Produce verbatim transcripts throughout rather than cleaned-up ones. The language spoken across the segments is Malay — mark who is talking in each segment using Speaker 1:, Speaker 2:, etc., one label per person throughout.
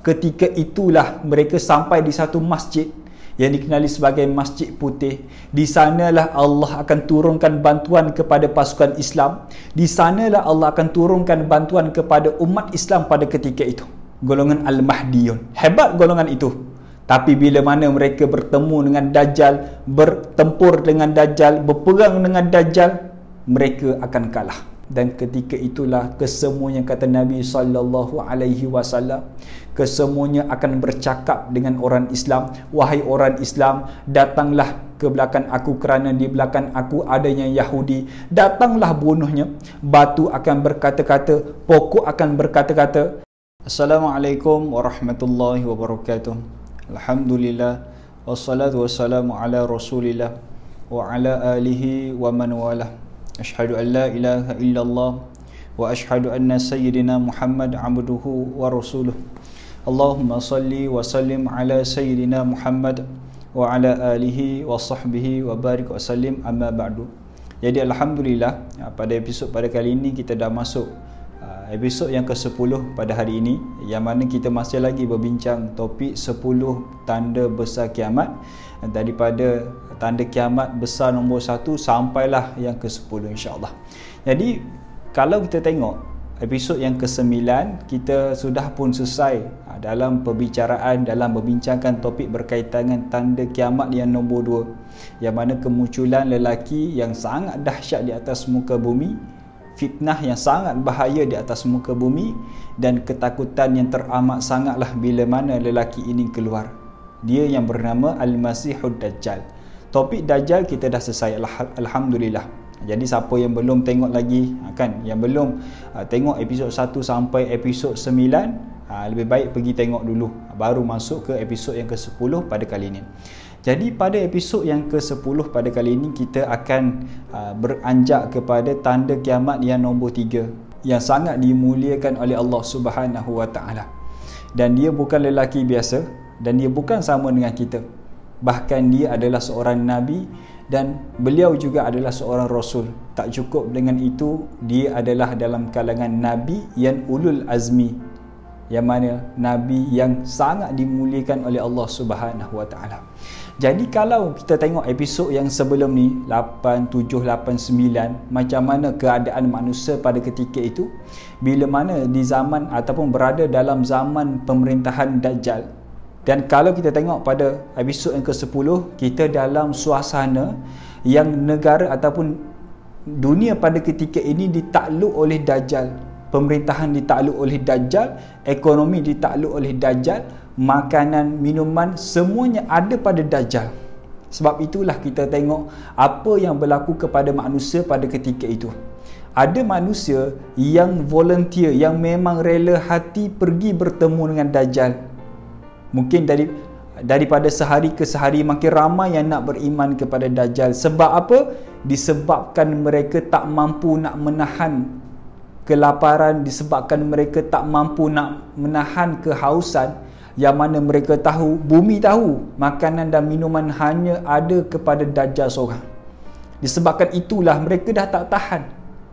Speaker 1: Ketika itulah mereka sampai di satu masjid yang dikenali sebagai Masjid Putih. Di sanalah Allah akan turunkan bantuan kepada pasukan Islam. Di sanalah Allah akan turunkan bantuan kepada umat Islam pada ketika itu. Golongan Al-Mahdiyun. Hebat golongan itu. Tapi bila mana mereka bertemu dengan Dajjal, bertempur dengan Dajjal, berperang dengan Dajjal, mereka akan kalah. Dan ketika itulah kesemuanya, kata Nabi sallallahu alaihi wasallam, kesemuanya akan bercakap dengan orang Islam, wahai orang Islam, datanglah ke belakang aku kerana di belakang aku adanya Yahudi, datanglah bunuhnya. Batu akan berkata-kata, pokok akan berkata-kata. Assalamualaikum warahmatullahi wabarakatuh. Alhamdulillah, wassalatu wassalamu ala Rasulillah wa ala alihi wa man walah. Asyhadu an la ilaha illallah wa asyhadu anna sayyidina Muhammad abduhu wa rasuluh. Allahumma salli wa sallim ala sayyidina Muhammad wa ala alihi wa sahbihi wa barik wa sallim, amma ba'du. Jadi alhamdulillah, pada episod pada kali ini kita dah masuk episod yang ke sepuluh pada hari ini, yang mana kita masih lagi berbincang topik sepuluh tanda besar kiamat. Daripada tanda kiamat besar nombor satu sampailah yang ke sepuluh, insya-Allah. Jadi kalau kita tengok episod yang ke sembilan, kita sudah pun selesai dalam perbicaraan, dalam membincangkan topik berkaitan dengan tanda kiamat yang nombor dua, yang mana kemunculan lelaki yang sangat dahsyat di atas muka bumi, fitnah yang sangat bahaya di atas muka bumi, dan ketakutan yang teramat sangatlah bila mana lelaki ini keluar. Dia yang bernama Al-Masihud Dajjal. Topik Dajjal kita dah selesai, alhamdulillah. Jadi siapa yang belum tengok lagi, kan, yang belum uh, tengok episod satu sampai episod sembilan, uh, lebih baik pergi tengok dulu, baru masuk ke episod yang ke sepuluh pada kali ini. Jadi pada episod yang ke sepuluh pada kali ini kita akan uh, beranjak kepada tanda kiamat yang nombor tiga, yang sangat dimuliakan oleh Allah Subhanahu Wa Taala. Dan dia bukan lelaki biasa, dan dia bukan sama dengan kita. Bahkan dia adalah seorang Nabi, dan beliau juga adalah seorang Rasul. Tak cukup dengan itu, dia adalah dalam kalangan Nabi yang ulul azmi, yang mana Nabi yang sangat dimuliakan oleh Allah Subhanahu Wa Taala. Jadi kalau kita tengok episod yang sebelum ni, lapan, tujuh, lapan, sembilan, macam mana keadaan manusia pada ketika itu, bila mana di zaman ataupun berada dalam zaman pemerintahan Dajjal. Dan kalau kita tengok pada episod yang ke sepuluh, kita dalam suasana yang negara ataupun dunia pada ketika ini ditakluk oleh Dajjal. Pemerintahan ditakluk oleh Dajjal, ekonomi ditakluk oleh Dajjal, makanan, minuman, semuanya ada pada Dajjal. Sebab itulah kita tengok apa yang berlaku kepada manusia pada ketika itu. Ada manusia yang volunteer, yang memang rela hati pergi bertemu dengan Dajjal. Mungkin dari daripada sehari ke sehari makin ramai yang nak beriman kepada Dajjal. Sebab apa? Disebabkan mereka tak mampu nak menahan kelaparan, disebabkan mereka tak mampu nak menahan kehausan, yang mana mereka tahu, bumi tahu, makanan dan minuman hanya ada kepada Dajjal seorang. Disebabkan itulah mereka dah tak tahan,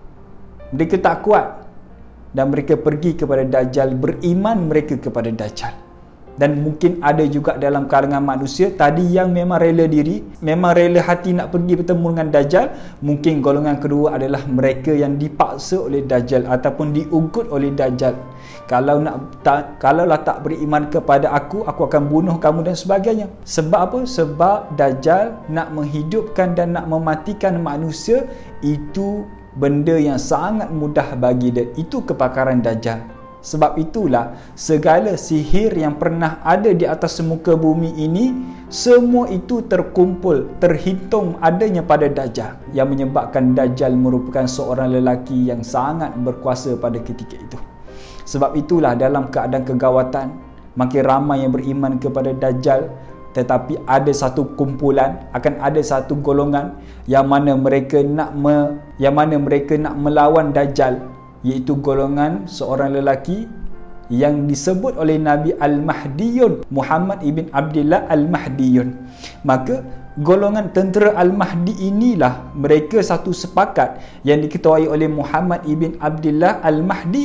Speaker 1: mereka tak kuat, dan mereka pergi kepada Dajjal, beriman mereka kepada Dajjal. Dan mungkin ada juga dalam kalangan manusia tadi yang memang rela diri, memang rela hati nak pergi bertemu dengan Dajjal. Mungkin golongan kedua adalah mereka yang dipaksa oleh Dajjal ataupun diugut oleh Dajjal. Kalau nak tak, kalaulah tak beriman kepada aku, aku akan bunuh kamu dan sebagainya. Sebab apa? Sebab Dajjal nak menghidupkan dan nak mematikan manusia. Itu benda yang sangat mudah bagi dia. Itu kepakaran Dajjal. Sebab itulah segala sihir yang pernah ada di atas muka bumi ini, semua itu terkumpul, terhitung adanya pada Dajjal, yang menyebabkan Dajjal merupakan seorang lelaki yang sangat berkuasa pada ketika itu. Sebab itulah dalam keadaan kegawatan, makin ramai yang beriman kepada Dajjal, tetapi ada satu kumpulan, akan ada satu golongan yang mana mereka nak me, yang mana mereka nak melawan Dajjal, iaitu golongan seorang lelaki yang disebut oleh Nabi Al-Mahdiyun, Muhammad ibn Abdullah Al-Mahdiyun. Maka golongan tentera Al-Mahdi inilah mereka satu sepakat, yang diketuai oleh Muhammad ibn Abdullah Al-Mahdi.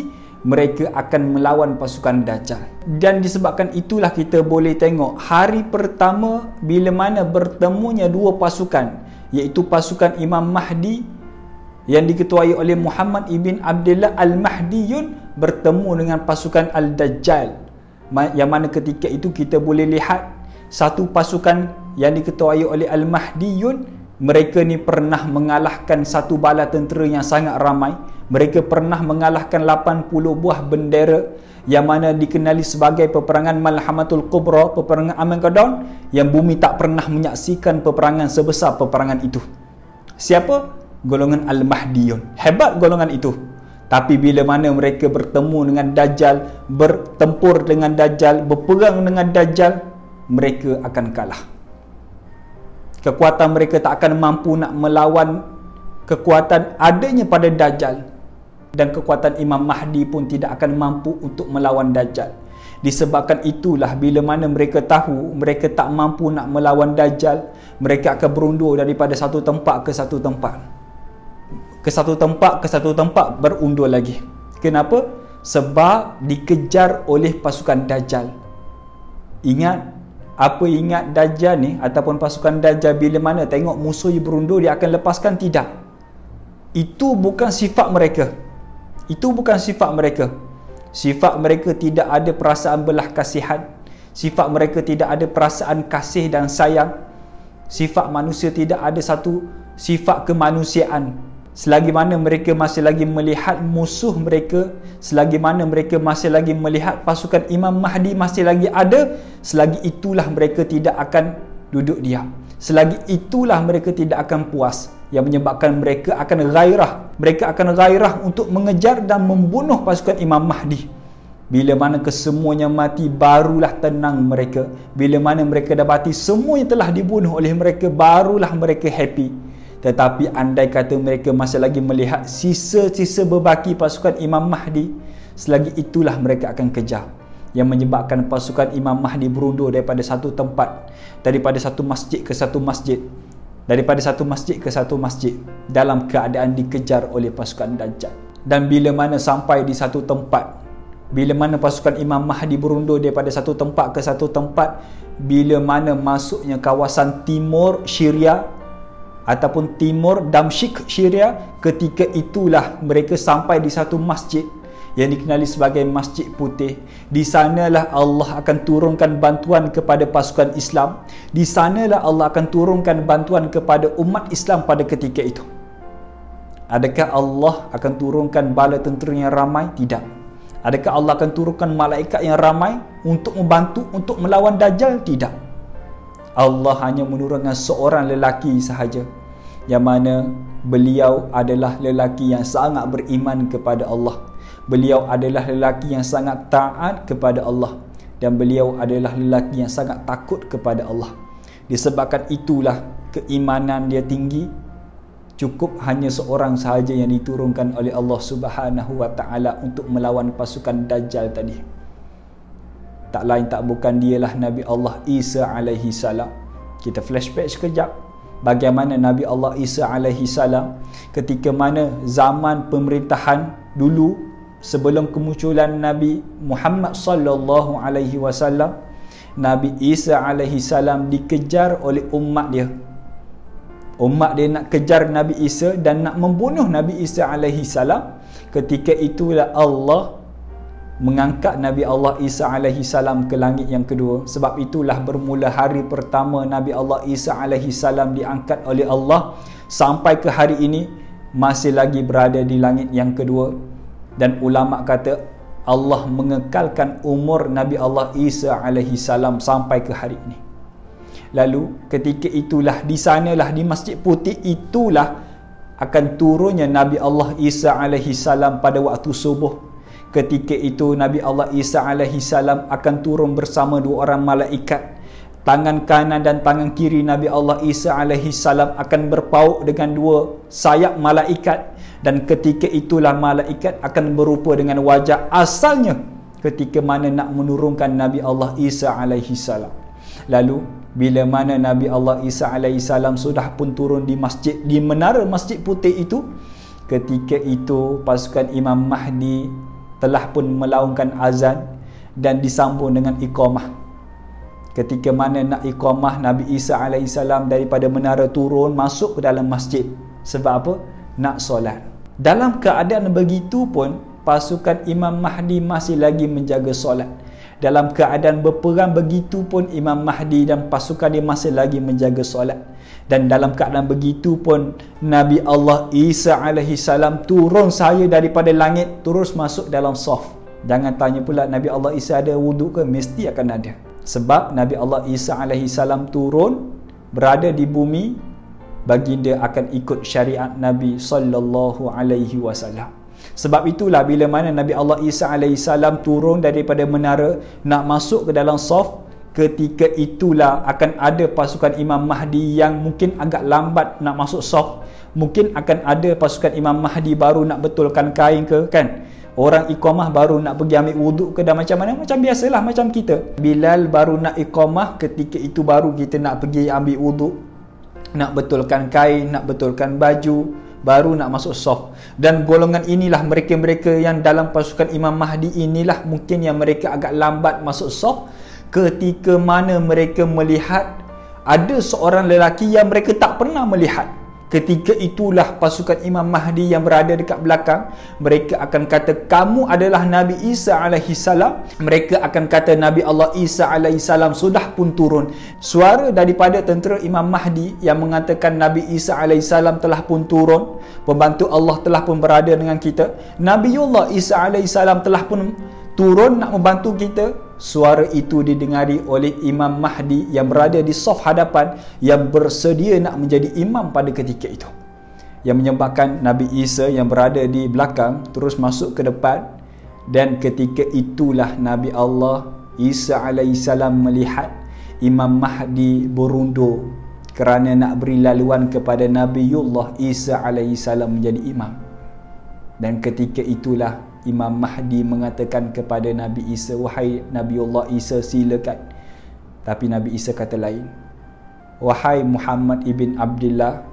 Speaker 1: mereka akan melawan pasukan Dajjal. Dan disebabkan itulah kita boleh tengok hari pertama bila mana bertemunya dua pasukan, iaitu pasukan Imam Mahdi yang diketuai oleh Muhammad ibn Abdullah Al-Mahdiyun bertemu dengan pasukan Al-Dajjal, yang mana ketika itu kita boleh lihat satu pasukan yang diketuai oleh Al-Mahdiyun, mereka ni pernah mengalahkan satu bala tentera yang sangat ramai. Mereka pernah mengalahkan lapan puluh buah bendera yang mana dikenali sebagai peperangan Malhamatul Kubra, peperangan Armageddon, yang bumi tak pernah menyaksikan peperangan sebesar peperangan itu. Siapa? Golongan Al-Mahdiyun. Hebat golongan itu. Tapi bila mana mereka bertemu dengan Dajjal, bertempur dengan Dajjal, berperang dengan Dajjal, mereka akan kalah. Kekuatan mereka tak akan mampu nak melawan kekuatan adanya pada Dajjal, dan kekuatan Imam Mahdi pun tidak akan mampu untuk melawan Dajjal. Disebabkan itulah bila mana mereka tahu mereka tak mampu nak melawan Dajjal, mereka akan berundur daripada satu tempat ke satu tempat, ke satu tempat ke satu tempat berundur lagi. Kenapa? Sebab dikejar oleh pasukan Dajjal. Ingat, apa ingat Dajjal ni ataupun pasukan Dajjal bila mana tengok musuhnya berundur, dia akan lepaskan? Tidak. Itu bukan sifat mereka. Itu bukan sifat mereka. Sifat mereka tidak ada perasaan belah kasihan. Sifat mereka tidak ada perasaan kasih dan sayang. Sifat manusia tidak ada satu sifat kemanusiaan. Selagi mana mereka masih lagi melihat musuh mereka, selagi mana mereka masih lagi melihat pasukan Imam Mahdi masih lagi ada, selagi itulah mereka tidak akan duduk diam. Selagi itulah mereka tidak akan puas, yang menyebabkan mereka akan gairah. Mereka akan gairah untuk mengejar dan membunuh pasukan Imam Mahdi. Bila mana kesemuanya mati, barulah tenang mereka. Bila mana mereka dapati semuanya telah dibunuh oleh mereka, barulah mereka happy. Tetapi andai kata mereka masih lagi melihat sisa-sisa berbaki pasukan Imam Mahdi, selagi itulah mereka akan kejar, yang menyebabkan pasukan Imam Mahdi berundur daripada satu tempat, daripada satu masjid ke satu masjid, daripada satu masjid ke satu masjid, dalam keadaan dikejar oleh pasukan Dajjal. Dan bila mana sampai di satu tempat, bila mana pasukan Imam Mahdi berundur daripada satu tempat ke satu tempat, bila mana masuknya kawasan timur Syria ataupun timur Damsyik Syria, ketika itulah mereka sampai di satu masjid yang dikenali sebagai Masjid Putih. Di sanalah Allah akan turunkan bantuan kepada pasukan Islam. Di sanalah Allah akan turunkan bantuan kepada umat Islam pada ketika itu. Adakah Allah akan turunkan bala tentera yang ramai? Tidak. Adakah Allah akan turunkan malaikat yang ramai untuk membantu untuk melawan Dajjal? Tidak. Allah hanya menurunkan seorang lelaki sahaja, yang mana beliau adalah lelaki yang sangat beriman kepada Allah. Beliau adalah lelaki yang sangat taat kepada Allah, dan beliau adalah lelaki yang sangat takut kepada Allah. Disebabkan itulah keimanan dia tinggi. Cukup hanya seorang sahaja yang diturunkan oleh Allah Subhanahu wa taala untuk melawan pasukan Dajjal tadi. Tak lain tak bukan dialah Nabi Allah Isa alaihi salam. Kita flashback sekejap. Bagaimana Nabi Allah Isa alaihi salam ketika mana zaman pemerintahan dulu sebelum kemunculan Nabi Muhammad sallallahu alaihi wasallam, Nabi Isa alaihi salam dikejar oleh umat dia. Umat dia nak kejar Nabi Isa dan nak membunuh Nabi Isa alaihi salam. Ketika itulah Allah mengangkat Nabi Allah Isa alaihi salam ke langit yang kedua. Sebab itulah bermula hari pertama Nabi Allah Isa alaihi salam diangkat oleh Allah sampai ke hari ini masih lagi berada di langit yang kedua. Dan ulama kata Allah mengekalkan umur Nabi Allah Isa alaihi salam sampai ke hari ini. Lalu ketika itulah, di sanalah di Masjid Putih itulah akan turunnya Nabi Allah Isa alaihi salam pada waktu subuh. Ketika itu Nabi Allah Isa alaihi salam akan turun bersama dua orang malaikat. Tangan kanan dan tangan kiri Nabi Allah Isa alaihi salam akan berpaut dengan dua sayap malaikat, dan ketika itulah malaikat akan berupa dengan wajah asalnya ketika mana nak menurunkan Nabi Allah Isa alaihi salam. Lalu bila mana Nabi Allah Isa alaihi salam sudah pun turun di masjid, di menara Masjid Putih itu, ketika itu pasukan Imam Mahdi telah pun melaungkan azan dan disambung dengan iqamah. Ketika mana nak iqamah, Nabi Isa alaihissalam daripada menara turun masuk ke dalam masjid. Sebab apa? Nak solat. Dalam keadaan begitu pun pasukan Imam Mahdi masih lagi menjaga solat. Dalam keadaan berperang begitu pun Imam Mahdi dan pasukan dia masih lagi menjaga solat. Dan dalam keadaan begitu pun Nabi Allah Isa alaihissalam turun sahaja daripada langit terus masuk dalam saf. Jangan tanya pula Nabi Allah Isa ada wuduk ke? Mesti akan ada. Sebab Nabi Allah Isa alaihissalam turun berada di bumi, baginda akan ikut syariat Nabi sallallahu alaihi wasallam. Sebab itulah bila mana Nabi Allah Isa alaihissalam turun daripada menara nak masuk ke dalam saf, ketika itulah akan ada pasukan Imam Mahdi yang mungkin agak lambat nak masuk saf. Mungkin akan ada pasukan Imam Mahdi baru nak betulkan kain ke, kan? Orang iqamah baru nak pergi ambil wuduk ke, dah macam mana? Macam biasalah, macam kita. Bilal baru nak iqamah, ketika itu baru kita nak pergi ambil wuduk, nak betulkan kain, nak betulkan baju, baru nak masuk saf. Dan golongan inilah mereka-mereka yang dalam pasukan Imam Mahdi inilah mungkin yang mereka agak lambat masuk saf, ketika mana mereka melihat ada seorang lelaki yang mereka tak pernah melihat. Ketika itulah pasukan Imam Mahdi yang berada dekat belakang, mereka akan kata, kamu adalah Nabi Isa alaihissalam. Mereka akan kata, Nabi Allah Isa alaihissalam sudah pun turun. Suara daripada tentera Imam Mahdi yang mengatakan Nabi Isa alaihissalam telah pun turun, pembantu Allah telah pun berada dengan kita, Nabiullah Isa alaihissalam telah pun turun nak membantu kita. Suara itu didengari oleh Imam Mahdi yang berada di saf hadapan, yang bersedia nak menjadi imam pada ketika itu, yang menyebabkan Nabi Isa yang berada di belakang terus masuk ke depan. Dan ketika itulah Nabi Allah Isa alaihissalam melihat Imam Mahdi berundur kerana nak beri laluan kepada Nabiullah Isa alaihissalam menjadi imam. Dan ketika itulah Imam Mahdi mengatakan kepada Nabi Isa, wahai Nabiullah Isa, silakan. Tapi Nabi Isa kata lain. Wahai Muhammad ibn Abdullah,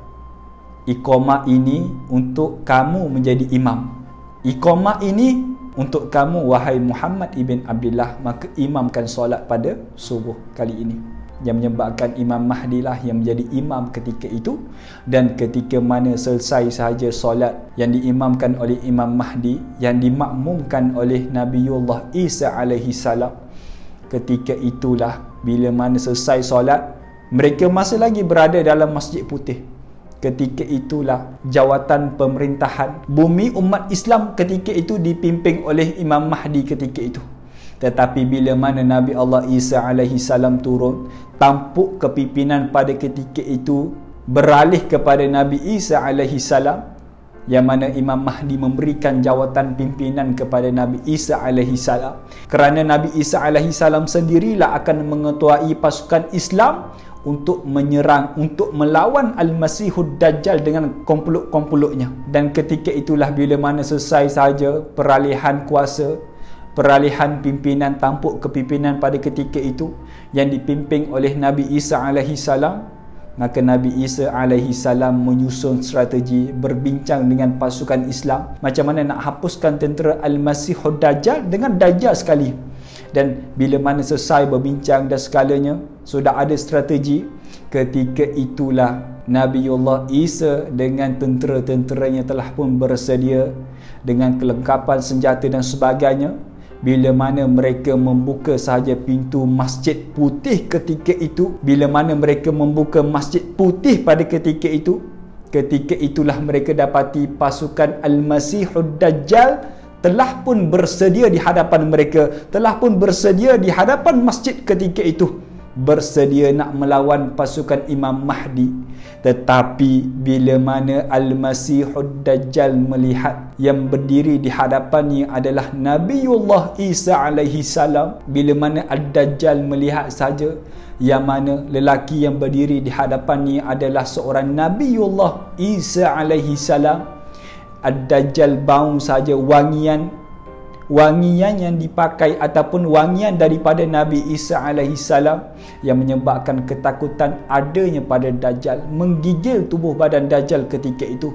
Speaker 1: iqamah ini untuk kamu menjadi imam. Iqamah ini untuk kamu, wahai Muhammad ibn Abdullah, maka imamkan solat pada subuh kali ini. Yang menyebabkan Imam Mahdi lah yang menjadi imam ketika itu. Dan ketika mana selesai sahaja solat yang diimamkan oleh Imam Mahdi, yang dimakmumkan oleh Nabiullah Isa alaihissalam, ketika itulah bila mana selesai solat, mereka masih lagi berada dalam Masjid Putih. Ketika itulah jawatan pemerintahan bumi umat Islam ketika itu dipimpin oleh Imam Mahdi ketika itu. Tetapi bila mana Nabi Allah Isa alaihissalam turun, tampuk kepimpinan pada ketika itu beralih kepada Nabi Isa alaihissalam, yang mana Imam Mahdi memberikan jawatan pimpinan kepada Nabi Isa alaihissalam. Kerana Nabi Isa alaihissalam sendirilah akan mengetuai pasukan Islam untuk menyerang, untuk melawan Al-Masihud Dajjal dengan kompulok-kompuloknya. Dan ketika itulah bila mana selesai sahaja peralihan kuasa, peralihan pimpinan, tampuk kepimpinan pada ketika itu yang dipimpin oleh Nabi Isa alaihissalam, maka Nabi Isa alaihissalam menyusun strategi, berbincang dengan pasukan Islam macam mana nak hapuskan tentera Al-Masihud Dajjal dengan Dajjal sekali. Dan bila mana selesai berbincang dan segalanya, sudah ada strategi, ketika itulah Nabiullah Isa dengan tentera-tenteranya telah pun bersedia dengan kelengkapan senjata dan sebagainya. Bila mana mereka membuka sahaja pintu Masjid Putih ketika itu, bila mana mereka membuka Masjid Putih pada ketika itu, ketika itulah mereka dapati pasukan Al-Masihud Dajjal telah pun bersedia di hadapan mereka, telah pun bersedia di hadapan masjid ketika itu, bersedia nak melawan pasukan Imam Mahdi. Tetapi bila mana Al-Masihud Dajjal melihat yang berdiri di hadapannya adalah Nabiullah Isa alaihi salam, bila mana Ad-Dajjal melihat saja yang mana lelaki yang berdiri di hadapannya adalah seorang Nabiullah Isa alaihi salam, Ad-Dajjal bau saja wangian wangian yang dipakai ataupun wangian daripada Nabi Isa alaihi salam yang menyebabkan ketakutan adanya pada Dajjal, menggigil tubuh badan Dajjal ketika itu.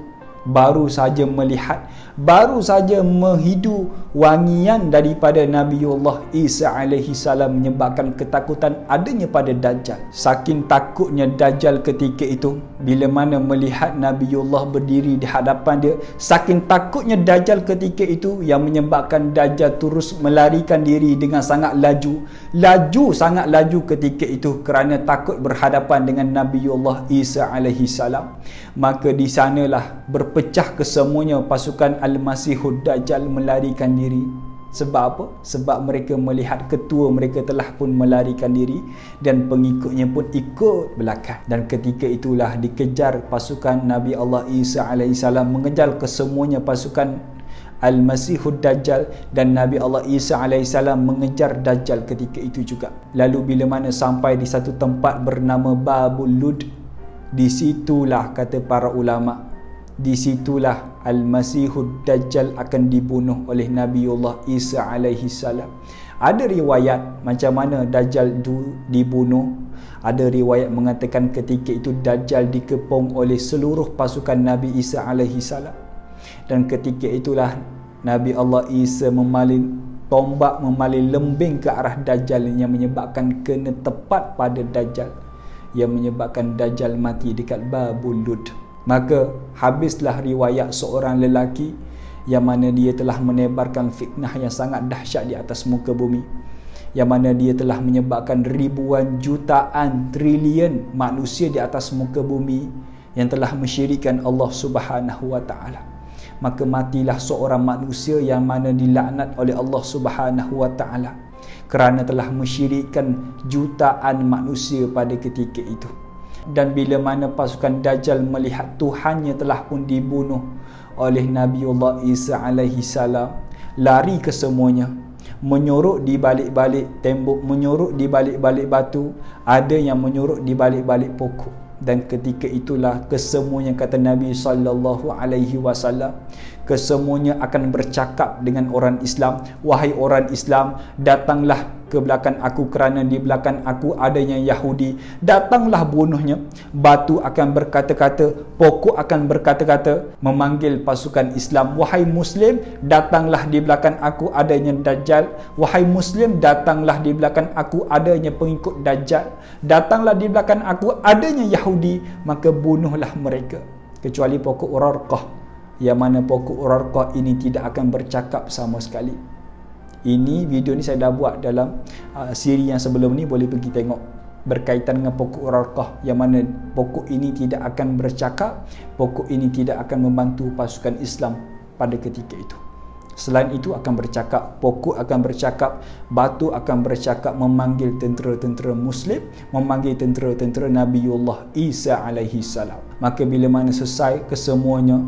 Speaker 1: baru saja melihat, baru saja menghidu wangian daripada Nabiullah Isa alaihi salam, menyebabkan ketakutan adanya pada Dajjal. Saking takutnya Dajjal ketika itu bila mana melihat Nabiullah berdiri di hadapan dia, saking takutnya Dajjal ketika itu yang menyebabkan Dajjal terus melarikan diri dengan sangat laju, laju sangat laju ketika itu kerana takut berhadapan dengan Nabiullah Isa alaihi salam. Maka di sanalah berpecah kesemuanya pasukan Al-Masihud Dajjal melarikan diri. Sebab apa? Sebab mereka melihat ketua mereka telah pun melarikan diri dan pengikutnya pun ikut belakang. Dan ketika itulah dikejar pasukan Nabi Allah Isa alaihi salam, mengejar kesemuanya pasukan Al-Masihud Dajjal, dan Nabi Allah Isa alaihi salam mengejar Dajjal ketika itu juga. Lalu bila mana sampai di satu tempat bernama Babul Lud, di situlah kata para ulama, di situlah Al-Masihud Dajjal akan dibunuh oleh Nabiullah Isa alaihi salam. Ada riwayat macam mana Dajjal dibunuh. Ada riwayat mengatakan ketika itu Dajjal dikepung oleh seluruh pasukan Nabi Isa alaihi salam. Dan ketika itulah Nabi Allah Isa memalin tombak, memalin lembing ke arah Dajjal yang menyebabkan kena tepat pada Dajjal, yang menyebabkan Dajjal mati dekat Babul Lud. Maka habislah riwayat seorang lelaki yang mana dia telah menebarkan fitnah yang sangat dahsyat di atas muka bumi, yang mana dia telah menyebabkan ribuan jutaan trilion manusia di atas muka bumi yang telah mensyirikkan Allah Subhanahu wa taala. Maka matilah seorang manusia yang mana dilaknat oleh Allah Subhanahu wa taala kerana telah mensyirikkan jutaan manusia pada ketika itu. Dan bila mana pasukan Dajjal melihat Tuhannya telah pun dibunuh oleh Nabiullah Isa alaihi salam, lari ke semuanya, menyorok di balik-balik tembok, menyorok di balik-balik batu, ada yang menyorok di balik-balik pokok. Dan ketika itulah kesemuanya, kata Nabi sallallahu alaihi wasallam, kesemuanya akan bercakap dengan orang Islam, wahai orang Islam, datanglah ke belakang aku kerana di belakang aku adanya Yahudi, datanglah bunuhnya. Batu akan berkata-kata, pokok akan berkata-kata, memanggil pasukan Islam, wahai Muslim, datanglah di belakang aku adanya Dajjal, wahai Muslim, datanglah di belakang aku adanya pengikut Dajjal, datanglah di belakang aku adanya Yahudi, maka bunuhlah mereka. Kecuali pokok Urarqah, yang mana pokok Urarqah ini tidak akan bercakap sama sekali. Ini video ni saya dah buat dalam uh, siri yang sebelum ni, boleh pergi tengok, berkaitan dengan pokok Urarqah, yang mana pokok ini tidak akan bercakap, pokok ini tidak akan membantu pasukan Islam pada ketika itu. Selain itu akan bercakap, pokok akan bercakap, batu akan bercakap, memanggil tentera-tentera Muslim, memanggil tentera-tentera Nabiullah Isa alaihi salam. Maka bila mana selesai kesemuanya,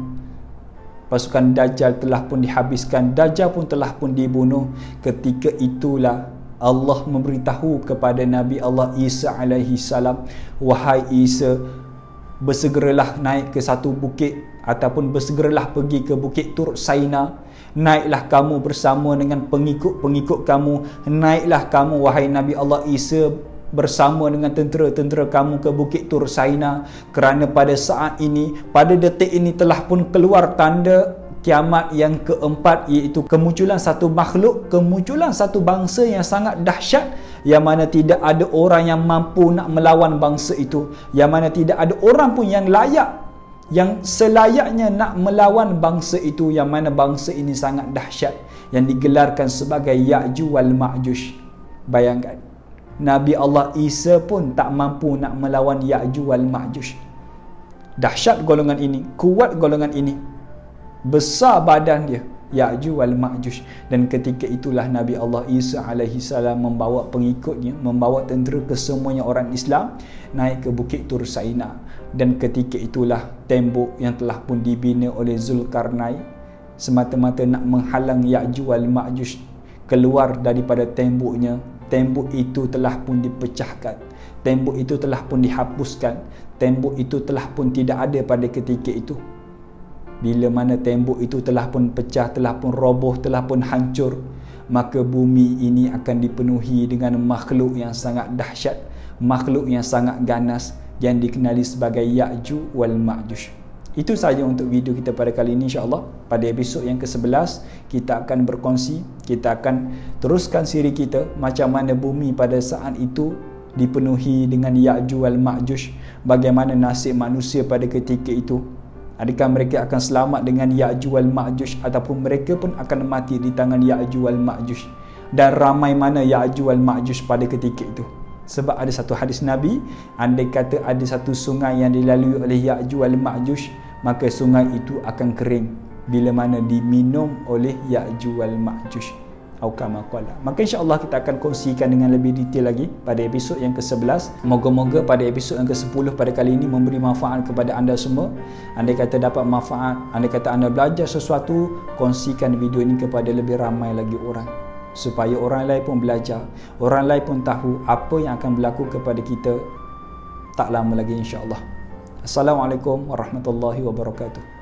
Speaker 1: pasukan Dajjal telah pun dihabiskan, Dajjal pun telah pun dibunuh. Ketika itulah Allah memberitahu kepada Nabi Allah Isa alaihi salam, wahai Isa, bersegeralah naik ke satu bukit, ataupun bersegeralah pergi ke bukit Tur Saina. Naiklah kamu bersama dengan pengikut-pengikut kamu, naiklah kamu wahai Nabi Allah Isa bersama dengan tentera-tentera kamu ke bukit Tur Saina, kerana pada saat ini, pada detik ini telah pun keluar tanda kiamat yang keempat, iaitu kemunculan satu makhluk, kemunculan satu bangsa yang sangat dahsyat, yang mana tidak ada orang yang mampu nak melawan bangsa itu, yang mana tidak ada orang pun yang layak, yang selayaknya nak melawan bangsa itu, yang mana bangsa ini sangat dahsyat, yang digelarkan sebagai Ya'juj wal Ma'juj. Bayangkan, Nabi Allah Isa pun tak mampu nak melawan Ya'juj wal Ma'juj. Dahsyat golongan ini, kuat golongan ini, besar badan dia, Ya'juj wal Ma'juj. Dan ketika itulah Nabi Allah Isa alaihi salam membawa pengikutnya, membawa tentera kesemuanya orang Islam naik ke bukit Tur Saina. Dan ketika itulah tembok yang telah pun dibina oleh Zulkarnain semata-mata nak menghalang Ya'juj wal Ma'juj keluar daripada temboknya. Tembok itu telah pun dipecahkan, tembok itu telah pun dihapuskan, tembok itu telah pun tidak ada pada ketika itu. Bila mana tembok itu telah pun pecah, telah pun roboh, telah pun hancur, maka bumi ini akan dipenuhi dengan makhluk yang sangat dahsyat, makhluk yang sangat ganas, yang dikenali sebagai Ya'juj wal Ma'juj. Itu saja untuk video kita pada kali ini, insya-Allah. Pada episod yang ke sebelas kita akan berkongsi, kita akan teruskan siri kita macam mana bumi pada saat itu dipenuhi dengan Ya'juj wal Ma'juj, bagaimana nasib manusia pada ketika itu. Adakah mereka akan selamat dengan Ya'juj wal Ma'juj ataupun mereka pun akan mati di tangan Ya'juj wal Ma'juj, dan ramai mana Ya'juj wal Ma'juj pada ketika itu. Sebab ada satu hadis Nabi, andai kata ada satu sungai yang dilalui oleh Ya'juj wal Ma'juj, maka sungai itu akan kering bila mana diminum oleh Ya'juj wal Ma'juj. Atau kama qala. Maka insya-Allah kita akan kongsikan dengan lebih detail lagi pada episod yang ke sebelas. Moga-moga pada episod yang ke sepuluh pada kali ini memberi manfaat kepada anda semua. Andai kata dapat manfaat, andai kata anda belajar sesuatu, kongsikan video ini kepada lebih ramai lagi orang, supaya orang lain pun belajar, orang lain pun tahu apa yang akan berlaku kepada kita tak lama lagi, insya-Allah. Assalamualaikum warahmatullahi wabarakatuh.